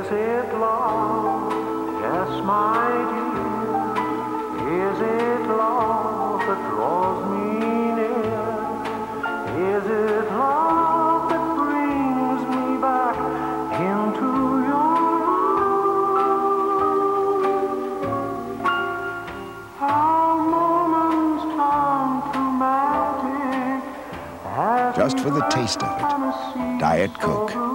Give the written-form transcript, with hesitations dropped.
Is it love? Yes, my dear. Is it love that draws me near? Is it love that brings me back into your arms? Our moments turn to magic. Just for the taste of it, Diet Coke.